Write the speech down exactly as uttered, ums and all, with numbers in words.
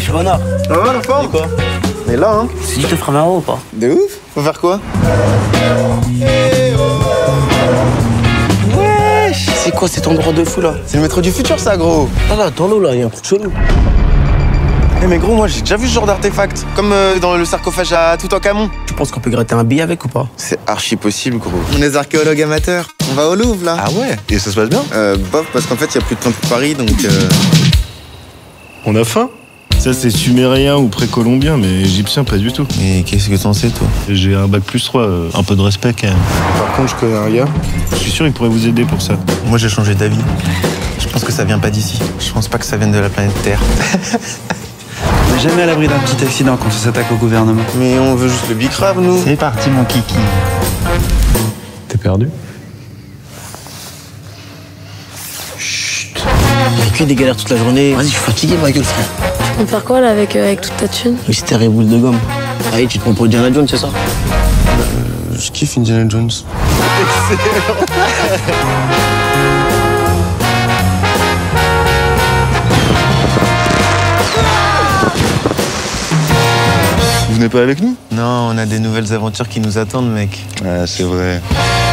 Wesh, Renard. Ça va la forme? C'est quoi? On est là, hein? C'est dit, je te ferai vingt euros ou pas? De ouf? Faut faire quoi? Wesh! C'est quoi cet endroit de fou là? C'est le métro du futur, ça, gros. Ah là, attends-nous là, y'a un truc chelou. Eh mais gros, moi j'ai déjà vu ce genre d'artefact. Comme euh, dans le sarcophage à Toutankhamon. Tu penses qu'on peut gratter un billet avec ou pas? C'est archi possible, gros. On est des archéologues amateurs. On va au Louvre, là. Ah ouais? Et ça se passe bien? Euh, bof, parce qu'en fait, il y a plus de temps pour Paris, donc... Euh... On a faim? Ça, c'est sumérien ou précolombien, mais égyptien, pas du tout. Et qu'est-ce que t'en sais, toi? J'ai un bac plus trois, euh, un peu de respect quand même. Par contre, je connais un gars. Je suis sûr qu'il pourrait vous aider pour ça. Moi, j'ai changé d'avis. Je pense que ça vient pas d'ici. Je pense pas que ça vienne de la planète Terre. On n'est jamais à l'abri d'un petit accident quand on s'attaque au gouvernement. Mais on veut juste le bicrave, nous. C'est parti, mon kiki. T'es perdu? Avec lui, des galères toute la journée. Vas-y, je suis fatigué, ma gueule, frère. Tu comptes faire quoi là avec, euh, avec toute ta thune? Mystère et boule de gomme. Allez, tu te prends pour Indiana Jones, c'est ça? Je kiffe Indiana Jones. Vous venez pas avec nous? Non, on a des nouvelles aventures qui nous attendent, mec. Ah, c'est vrai.